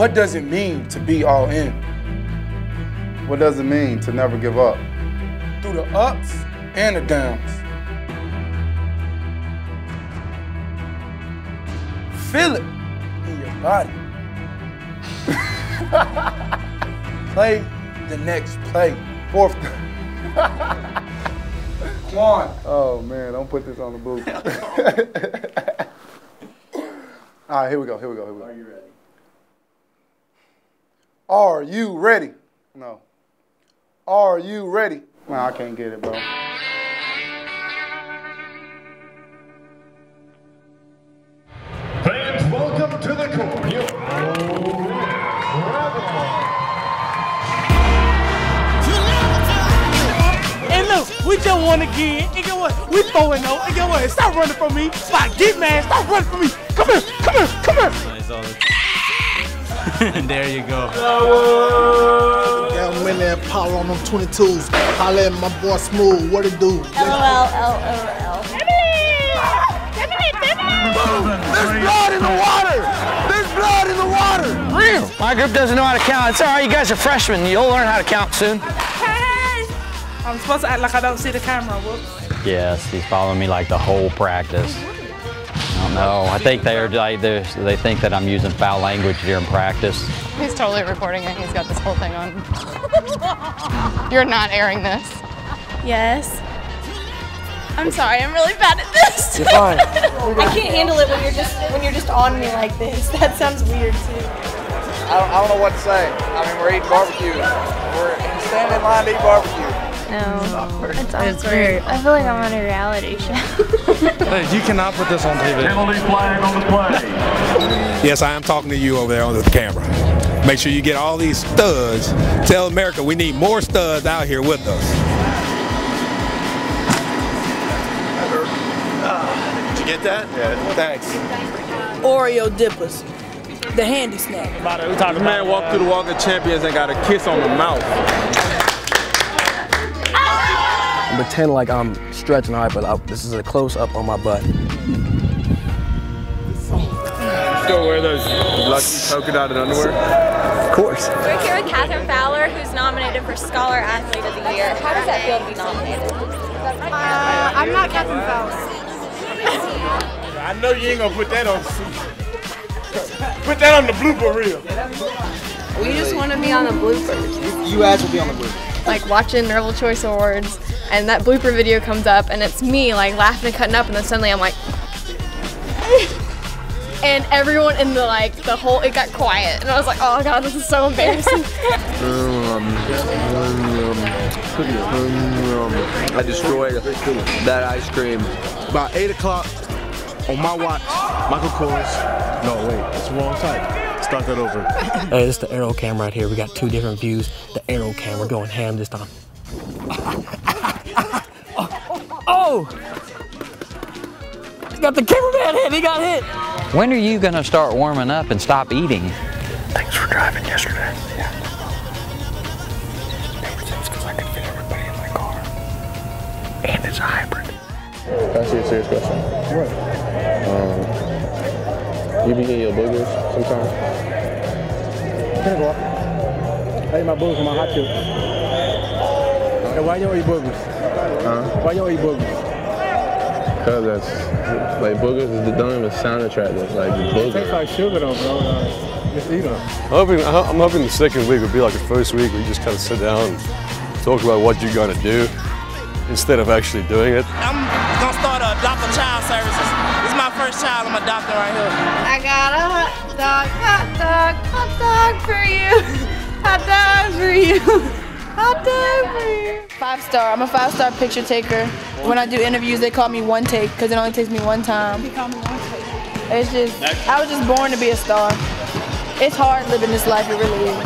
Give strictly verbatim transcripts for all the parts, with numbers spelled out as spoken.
What does it mean to be all in? What does it mean to never give up? Through the ups and the downs. Feel it in your body. Play the next play. Fourth. Quan. Oh man, don't put this on the booth. All right, here we go, here we go, here we go. Are you ready? Are you ready? No. Are you ready? No, I can't get it, bro. Fans, welcome to the court. Your And look, we just won again. And get what? We four and oh. And get what? Stop running from me. Spot, get mad. Stop running from me. Come here, come here, come here. There you go. Yeah, I'm in there, power on them twenty-twos. Holla at my boy Smooth, what it do? L O L, L O L. There's blood in the water. There's blood in the water. Real. My group doesn't know how to count. It's all right, you guys are freshmen. You'll learn how to count soon. I'm supposed to act like I don't see the camera. Whoops. Yes, he's following me like the whole practice. I don't know. I think they're like they're, they think that I'm using foul language during practice. He's totally recording it. He's got this whole thing on. You're not airing this. Yes. I'm sorry, I'm really bad at this. You're fine. I can't handle it when you're just when you're just on me like this. That sounds weird too. I don't, I don't know what to say. I mean, we're eating barbecue. We're standing in line to eat barbecue. No, it sounds weird. I feel like I'm on a reality show. Hey, you cannot put this on T V. penalty flag on the play. Yes, I am talking to you over there on the camera. Make sure you get all these studs. Tell America we need more studs out here with us. Did you get that? Yeah, thanks. Oreo dippers. The handy snack. The man walked through the Walk of Champions and got a kiss on the mouth. Pretend like I'm stretching hard, but I, this is a close-up on my butt. Still wear those lucky polka dotted underwear? Of course. We're here with Catherine Fowler, who's nominated for Scholar Athlete of the Year. How does that feel to be nominated? Uh, I'm not Catherine Fowler. I know you ain't gonna put that on. Put that on the blooper reel. We just want to be on the bloopers. You guys will be on the blue. Like watching Rebel Choice Awards, and that blooper video comes up, and it's me like laughing and cutting up, and then suddenly I'm like, and everyone in the like the whole it got quiet, and I was like, oh god, this is so embarrassing. I destroyed that ice cream. About eight o'clock on my watch, Michael Kors. No, wait, it's the wrong type. Start that over. Hey, this is the Aero cam right here. We got two different views. The Aero cam, we're going ham this time. oh! oh. He got the cameraman hit, he got hit! When are you gonna start warming up and stop eating? Thanks for driving yesterday. Yeah. It's because I could fit everybody in my car. And it's a hybrid. Can I ask you a serious question? What? Um, you be getting your boogers sometimes? Can I go up? I eat my boogers with my hot chips. Hey, why you don't eat boogers? Huh? Why you don't eat boogers? Because that's, like, boogers is, don't even sound attractive. Like, It boogers. tastes like sugar though, bro. Uh, just eat them. I'm hoping, I'm hoping the second week would be like the first week where you just kind of sit down and talk about what you're going to do instead of actually doing it. I'm gonna start a adopting child services. This is my first child I'm adopting right here. I got a hot dog, hot dog, hot dog for you. Hot dog for you. Hot dog for you. Five star. I'm a five star picture taker. When I do interviews, they call me one take because it only takes me one time. It's just, I was just born to be a star. It's hard living this life, it really is.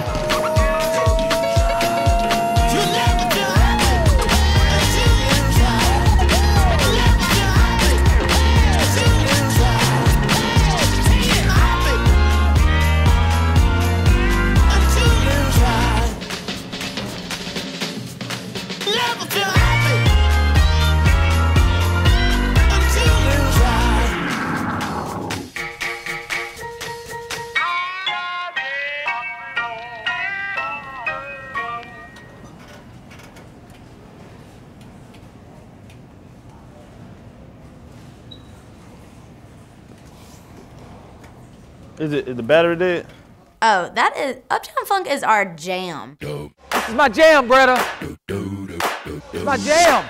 Is it is the battery dead? Oh, that is Uptown Funk is our jam. This is my jam, Greta. It's my jam.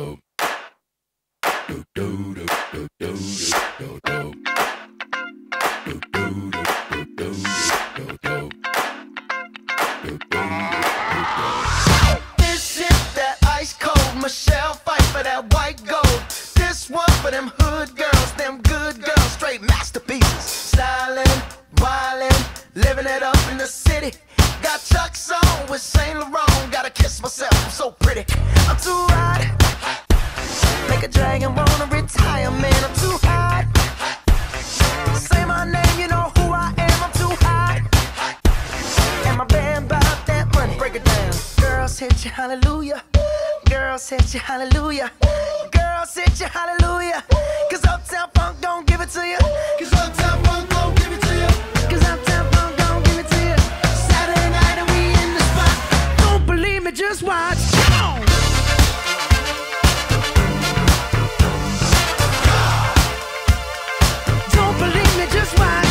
This is that ice cold Michelle fight for that white gold. This one for them hood girls, them good girls, straight masterpieces. Stylin', wildin', living it up in the city. Got Chuck's on with Saint Laurent. Gotta kiss myself, I'm so pretty. I'm too hot. Make a dragon wanna retire, man. I'm too hot. Say my name, you know who I am. I'm too hot. And my band bought that money. Break it down. Girls hit you, hallelujah. Girls hit you, hallelujah. Girls hit you, hallelujah. Cause Uptown Funk don't give it to you. Cause Uptown Funk don't give it to you. Cause Uptown Funk don't give it to you. Saturday night and we in the spot. Don't believe me, just watch. Come on. Don't believe me, just watch.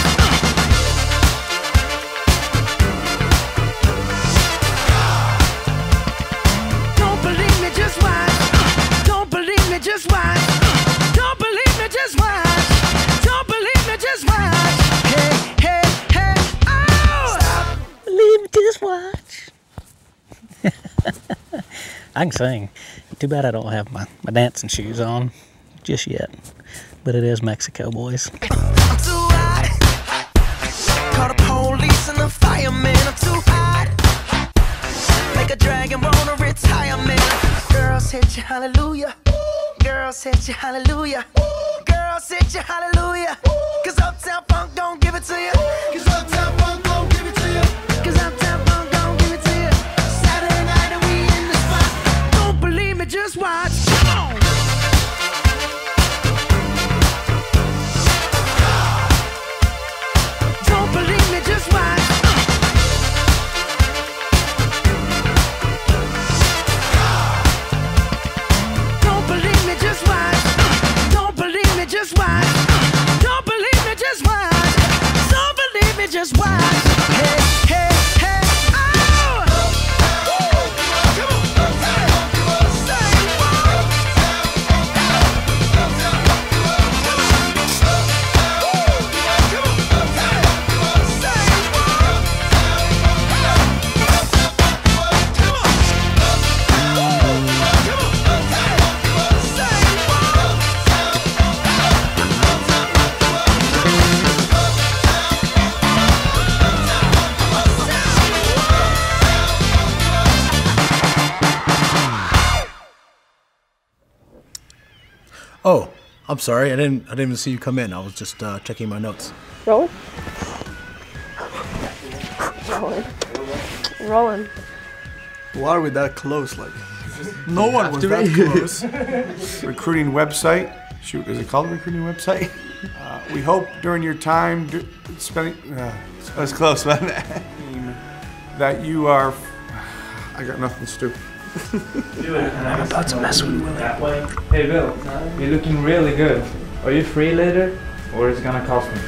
Don't believe me, just watch. Don't believe me, just watch. Don't believe me, just watch. Don't believe me, just watch. Hey, hey, hey, oh! Stop. Believe me, just watch. I can sing. Too bad I don't have my, my dancing shoes on just yet. But it is Mexico, boys. I'm too hot. Call the police and the firemen. I'm too hot. Make a dragon wanna retire, man. Girls hit you, hallelujah. Girls hit you, hallelujah. Girls hit you, hallelujah. Cause Uptown Funk don't give it to you. Cause Uptown Funk don't give it to you. Cause Uptown Funk don't give it to you. Saturday night and we in the spot. Don't believe me, just watch. Come on. Don't believe me, just watch. Don't believe me, just watch. Don't believe me, just watch. Don't believe me, just watch. Don't believe me, just watch. Hey, hey, hey, oh! Oh, I'm sorry. I didn't. I didn't even see you come in. I was just uh, checking my notes. Rolling. Rolling. Rolling. Why are we that close? Like, no one was that close. Recruiting website. Shoot, is it called a recruiting website? Uh, we hope during your time d- spending. Uh, that's close, man. That you are. I got nothing stupid. I'm about to mess with Willie. Hey Bill, you're looking really good. Are you free later, or is it gonna cost me?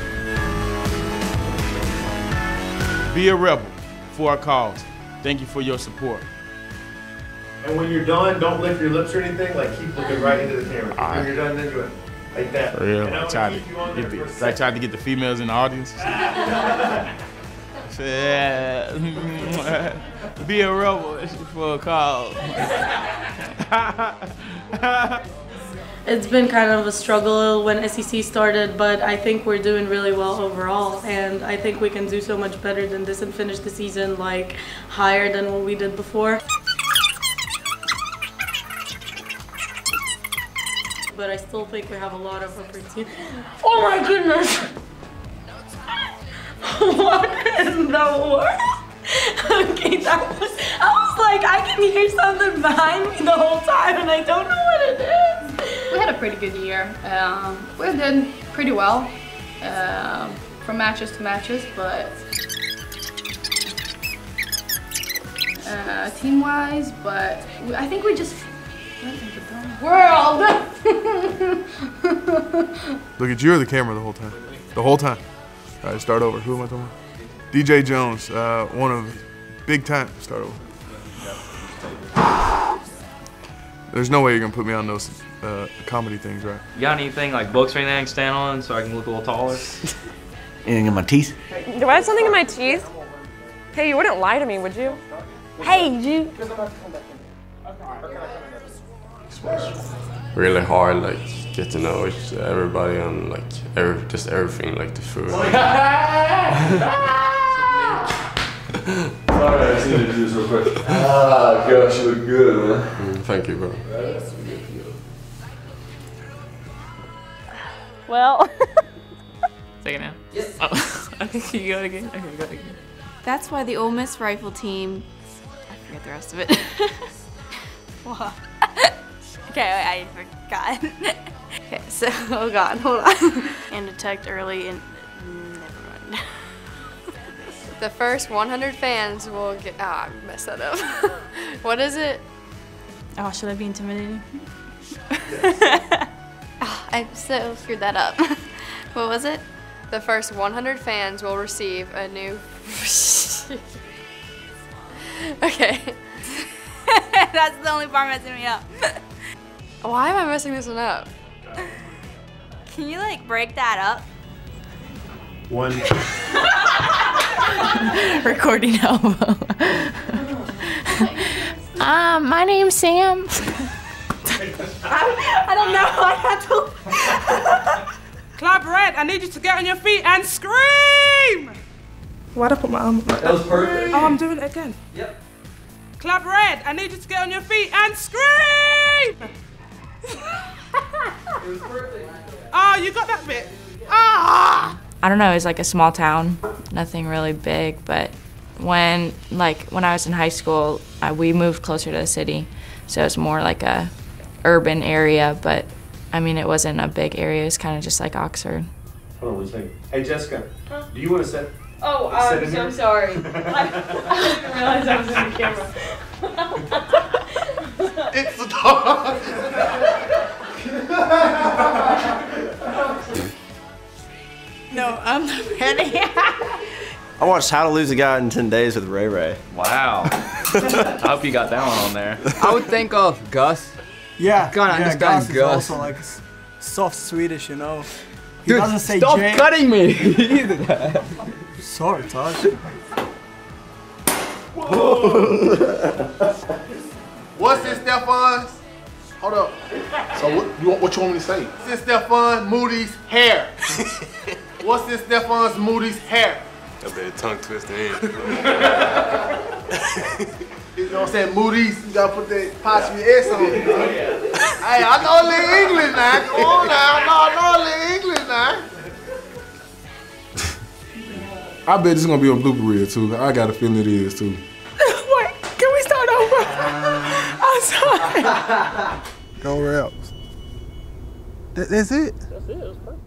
Be a rebel for our cause. Thank you for your support. And when you're done, don't lick your lips or anything. Like, keep looking right into the camera. All right. When you're done, then do it. Like that. For real, And I I'm tried gonna to keep you on get there the, for a I tried to get the females in the audience. Be a rebel for a cause. It's been kind of a struggle when S E C started, but I think we're doing really well overall, and I think we can do so much better than this and finish the season like higher than what we did before. But I still think we have a lot of opportunity. Oh my goodness! What in the world? Okay, that was, I was like, I can hear something behind me the whole time and I don't know what it is. We had a pretty good year. Um, we did pretty well uh, from matches to matches, but uh, team-wise, but we, I think we just world. Look at you or the camera the whole time. The whole time. All right, start over. Who am I talking about? D J Jones, uh, one of big time. Start over. There's no way you're gonna put me on those uh, comedy things, right? You got anything like books or anything I can stand on so I can look a little taller? Anything in my teeth? Do I have something in my teeth? Hey, you wouldn't lie to me, would you? Hey, you. Really hard, like get to know each, everybody and like every, just everything, like the food. Sorry, I just needed to do this real quick. Ah, gosh, you look good, man. Mm, thank you, bro. Well. Say it now. Yes. Oh, okay, you go again. Okay, you go again. That's why the Ole Miss rifle team. I forget the rest of it. What? Okay, I forgot. Okay, so oh god, hold on. And detect early and never mind. The first one hundred fans will get. Ah, I messed that up. What is it? Oh, should I be intimidating? Oh, I so screwed that up. What was it? The first one hundred fans will receive a new. Okay. That's the only part messing me up. Why am I messing this one up? Can you like break that up? One. Recording elbow. um, my name's Sam. I, I don't know. I had to. Club Red, I need you to get on your feet and scream! Why'd I put my arm? That was perfect. Oh, I'm doing it again. Yep. Club Red, I need you to get on your feet and scream! It was perfect. Oh, you got that bit. Ah! I don't know, it's like a small town, nothing really big, but when like when I was in high school, I, we moved closer to the city, so it's more like a urban area, but I mean it wasn't a big area, it was kind of just like Oxford. Hold on one second. Hey Jessica, huh? Do you want to sit? Oh, sit I'm in so here? sorry. I, I didn't realize I was in the camera. It's the dog. No, I'm not ready. I watched How to Lose a Guy in ten days with Ray Ray. Wow. I hope you got that one on there. I would think of Gus. Yeah, God, I yeah, understand Gus is Gus. also like s- soft Swedish, you know. He Dude, doesn't say stop J. cutting me. You did that. Sorry, Tosh. What's this, Stefan? Hold up. So what you want? What you want me to say? This Stefan Moody's hair. What's this Stefan Moody's hair? That bit tongue twister in. You know what I'm saying? Moody's. You gotta put that apostrophe S on it. Hey, I know a little English now. Come on now. I know a little English now. I bet this is gonna be on blooper reel too. I got a feeling it is too. Wait, can we start over? I'm sorry. Go where else? That, that's it? That's it, it was perfect.